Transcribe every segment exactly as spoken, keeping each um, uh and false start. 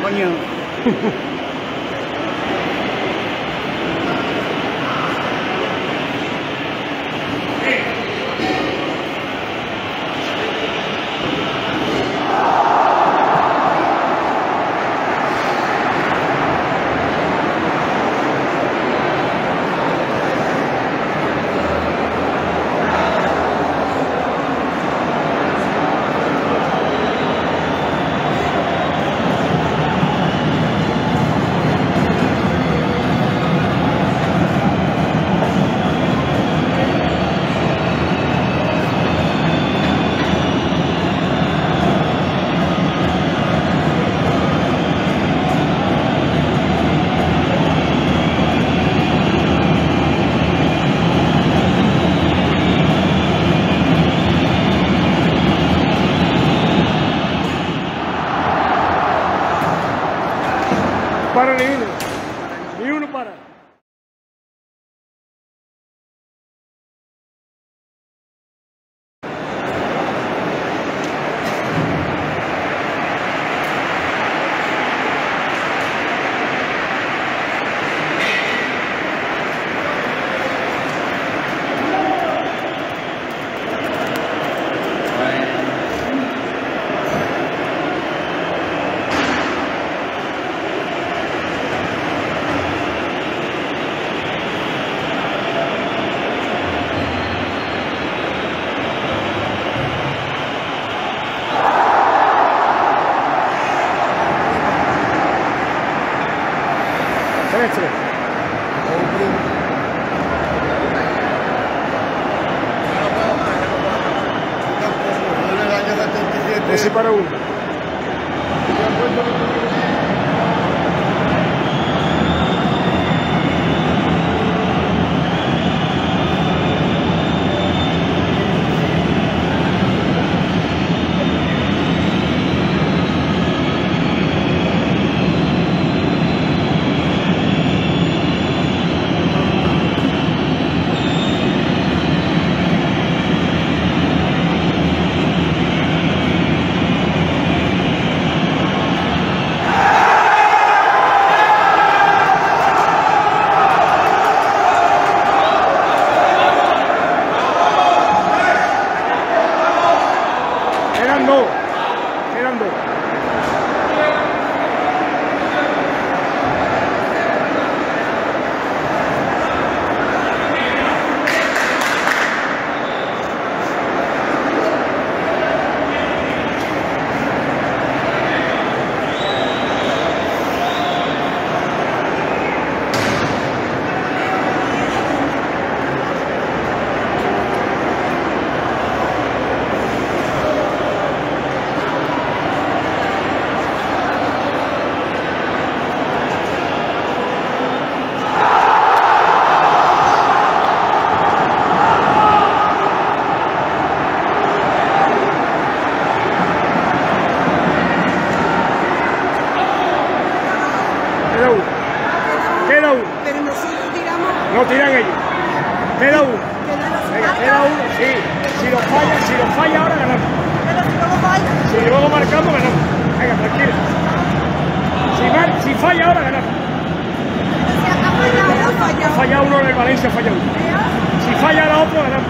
coño. Para ni uno, ni uno para. Excelente. Ese para uno. Eran dos, eran dos. Queda uno. Queda uno. Pero nosotros tiramos. No tiran ellos. Queda uno. Venga, Queda uno. Sí. Si lo falla, si lo falla ahora ganamos. Pero si luego falla. Si luego marcamos ganamos. Venga, tranquila. Si, mar, si falla ahora ganamos. Si acá falla uno, falla. Falla uno en el Valencia, falla uno. Si falla la otra ganamos.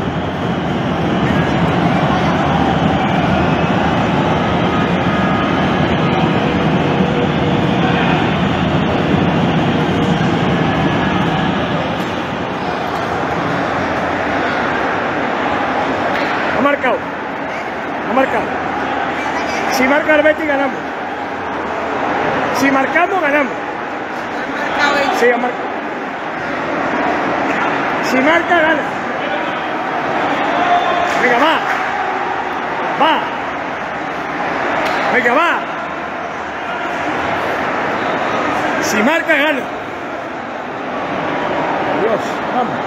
Ha marcado. Ha marcado. Si marca el Betis, ganamos. Si marcamos, ganamos. Sí, ha marcado. Si marca, gana. Venga, va. Va. Venga, va. Si marca, gana. Adiós. Vamos.